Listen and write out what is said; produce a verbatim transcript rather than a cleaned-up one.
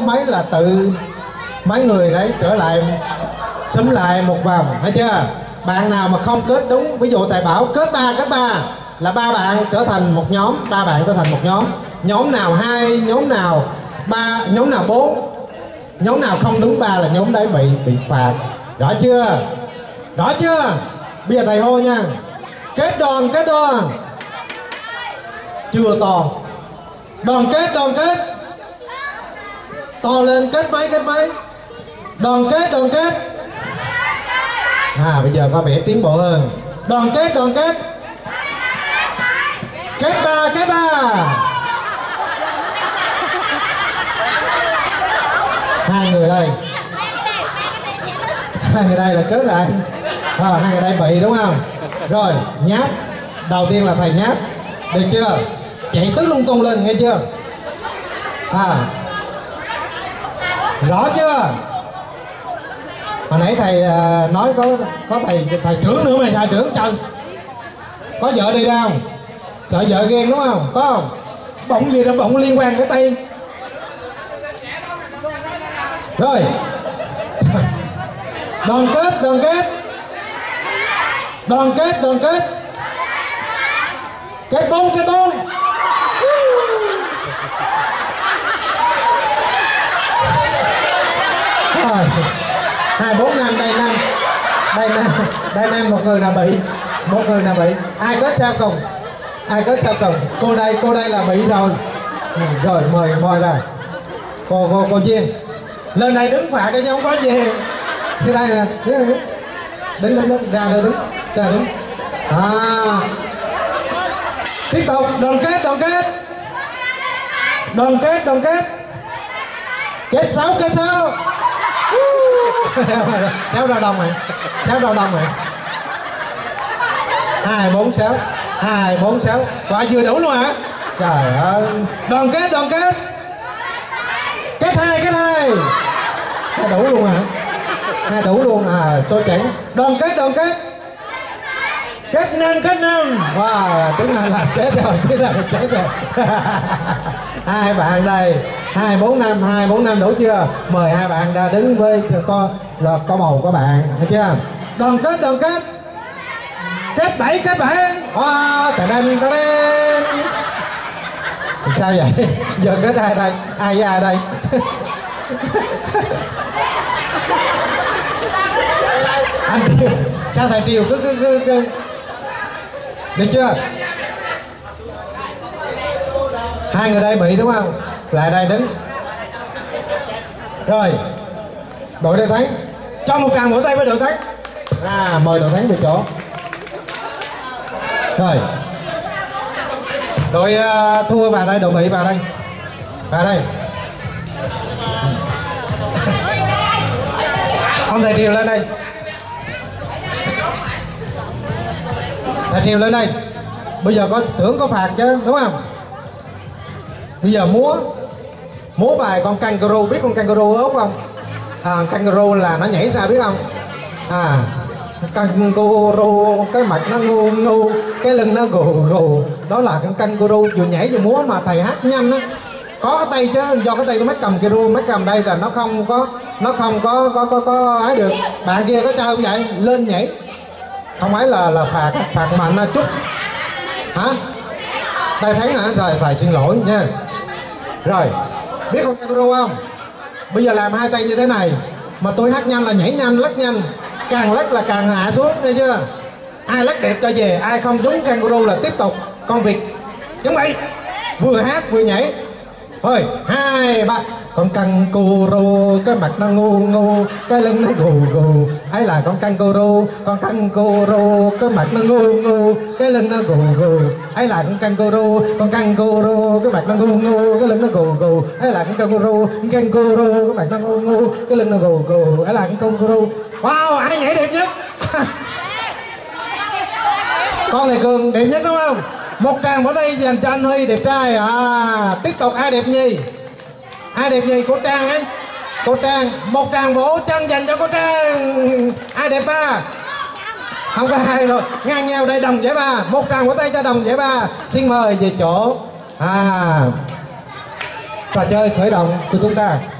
mấy là tự mấy người đấy trở lại xúm lại một vòng, thấy chưa? Bạn nào mà không kết đúng, ví dụ thầy bảo kết ba kết ba là ba bạn trở thành một nhóm, ba bạn trở thành một nhóm. Nhóm nào hai, nhóm nào ba, nhóm nào bốn, nhóm nào không đúng ba là nhóm đấy bị bị phạt. Rõ chưa? Rõ chưa? Bây giờ thầy hô nha. Kết đoàn, kết đoàn. Chưa to. Đoàn kết, đoàn kết. To lên, kết mấy, kết mấy. Đoàn kết, đoàn kết. À bây giờ có vẻ tiến bộ hơn. Đoàn kết, đoàn kết. Kết ba, kết ba. Hai người đây. Hai người đây là kết lại. À, hai người đây bị đúng không? Rồi, nháp. Đầu tiên là thầy nháp. Được chưa? Chạy tứ lung tung lên, nghe chưa? À. Rõ chưa? Hồi nãy thầy uh, nói có có thầy thầy trưởng nữa mà thầy trưởng trời. Có vợ đi ra không? Sợ vợ ghen đúng không? Có không? Bỗng gì đó bỗng liên quan cái tay. Rồi. Đoàn kết, đoàn kết. Đoàn kết, đoàn kết. Kết bốn, kết bốn. Rồi. Hai bốn năm đây năm. Đây năm. Đây năm một người là bị. Một người là bị. Ai kết sao cùng? Ai kết sao cùng? Cô đây, cô đây là bị rồi. Ừ, rồi mời mời ra. Cô cô cô Duyên. Lên đây đứng phạt cho không có gì. Thì đây nè, đứng đứng đứng, đứng. Ra đây đứng, ra đứng. À. Tiếp tục đoàn kết, đoàn kết. Đoàn kết, đoàn kết. Kết sáu, kết sáu. Sáu ra đông rồi. Sáu ra đông rồi. Hai bốn sáu. Hai bốn sáu. Quả vừa đủ luôn hả? Trời ơi. Đoàn kết, đoàn kết. Kết hai, kết hai. Hai đủ luôn hả? Hai đủ luôn à, cho chẳng. Đoàn kết, đoàn kết. Kết năm, kết năm. Wow, tiếng này là chết rồi, tiếng này là chết rồi. Hai bạn đây. Hai bốn năm, hai bốn năm đủ chưa? Mời hai bạn ra đứng với có là có bầu có bạn, thấy chưa? Đoàn kết, đoàn kết. Kết bảy, kết bảy. Wow, ta đen, ta đen. Sao vậy? Giờ kết ai đây? Ai với ai đây? Anh Triều, sao thầy Triều cứ cứ cứ, cứ. Được chưa? Hai người đây bị đúng không? Lại đây đứng. Rồi. Đội đội thắng. Cho một tràng vỗ tay với đội thắng. À, mời đội thắng về chỗ. Rồi. Đội uh, thua vào đây, đội bị vào đây. Vào đây. Ông thầy Triều lên đây. Thầy Triều lên đây. Bây giờ có thưởng có phạt chứ, đúng không? Bây giờ múa. Múa bài con kangaroo, biết con kangaroo ốp không? À, kangaroo là nó nhảy sao biết không? À, kangaroo, cái mặt nó ngu ngu, cái lưng nó gù gù. Đó là con kangaroo vừa nhảy vừa múa mà thầy hát nhanh á. Có cái tay chứ, do cái tay của mấy cầm kangaroo, mấy cầm đây là nó không có, nó không có có có có ấy được. Bạn kia có chơi không vậy? Lên nhảy. Không ấy là là phạt phạt mạnh chút. Hả? Đây thấy hả? Rồi thầy xin lỗi nha. Rồi, biết con kangaroo không? Bây giờ làm hai tay như thế này. Mà tôi hát nhanh là nhảy nhanh, lắc nhanh. Càng lắc là càng hạ xuống, nghe chưa? Ai lắc đẹp cho về, ai không giống kangaroo là tiếp tục con vịt. Chuẩn bị. Vừa hát vừa nhảy. Thôi, hai, ba. Con kangaroo, cái mặt nó ngu ngu, cái lưng nó gù gù. Ấy là con kangaroo, con kangaroo, cái mặt nó ngu ngu, cái lưng nó gù gù. Ấy là con kangaroo, con kangaroo, cái mặt nó ngu ngu, cái lưng nó gù gù. Ấy là con kangaroo, con kangaroo, cái mặt nó ngu ngu, cái lưng nó gù gù. Ấy là con kangaroo. Wow, ai nhảy đẹp nhất? Con này Cường đẹp nhất đúng không? Một tràng vỗ tay dành cho anh Huy đẹp trai. À, tiếp tục ai đẹp nhì? Ai đẹp nhì? Cô Trang ấy. Cô Trang, một tràng vỗ chân dành cho cô Trang. Ai đẹp ba? Không có ai rồi. Ngang nhau đây Đồng Giải Ba. Một tràng vỗ tay cho Đồng Giải Ba. Xin mời về chỗ. À, trò chơi khởi động của chúng ta.